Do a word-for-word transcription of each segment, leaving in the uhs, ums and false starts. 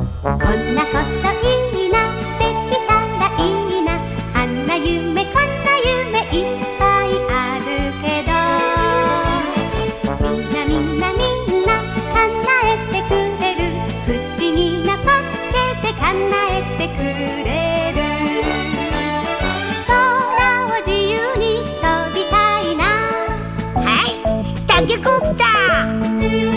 こんなこといいな、できたらいいな。あんな夢こんな夢いっぱいあるけど、みんなみんなみんな叶えてくれる。不思議なポッケで叶えてくれる。空を自由に飛びたいな。はい、タケコプター。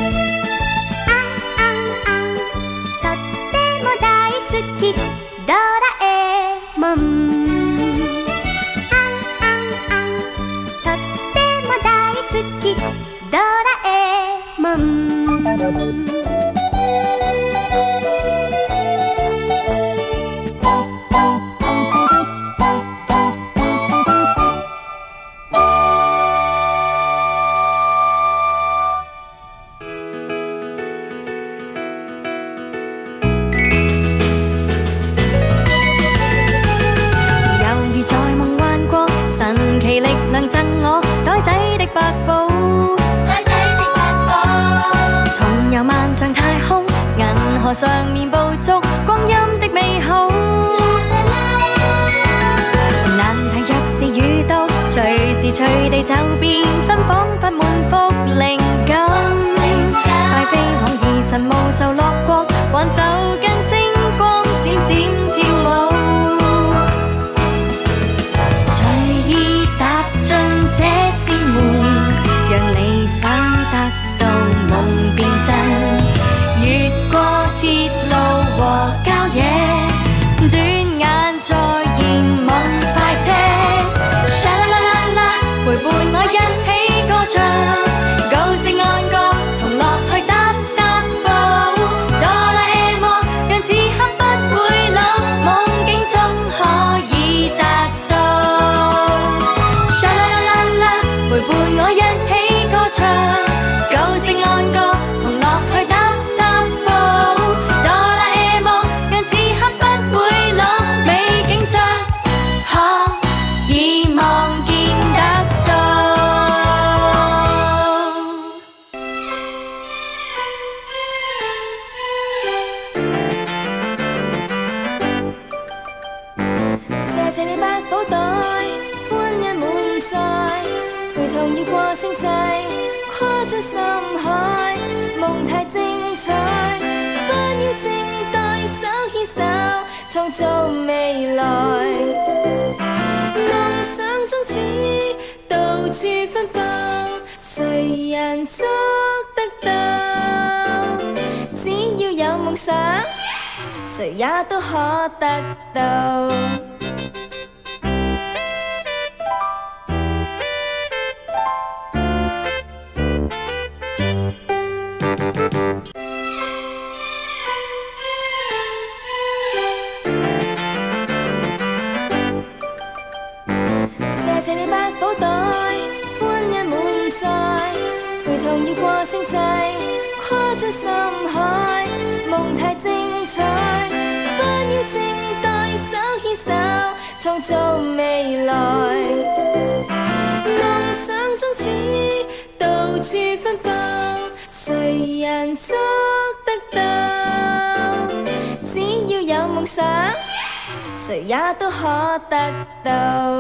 ドラえもん、あんあんあん、とっても大好きドラえもん。 贈我袋仔的百寶，袋仔的百寶，同遊萬丈太空，銀河上面捕捉光陰的美好。難題若是遇到，隨時隨地就變身，彷彿滿腹靈感。快飛往兒神無愁樂國，還手跟星光閃閃跳舞。這扇門，讓理想得到夢變真，越過鐵路和郊野，轉眼再現夢快車。沙啦啦啦啦，陪伴我一起歌唱，高聲安歌，同樂去踏踏步。哆啦 A 夢，讓此刻不會老，夢境中可以達到。陪伴我一起歌唱，高聲安歌，同樂去踏踏步。哆啦 A 夢，讓此刻不會老，美景將可以望見得到。謝謝你百寶袋，歡欣滿載。陪同越過星際，跨出深海，夢太精彩，不要靜待手牽手，創造未來。夢想宗旨到處分佈，誰人捉得到？只要有夢想，誰也都可得到。謝謝你百寶袋，歡欣滿載，陪同越過星際，跨出深海，夢太精彩，不要靜待手牽手，創造未來。夢想宗旨到處分佈，誰人捉得到？只要有夢想，誰也都可得到。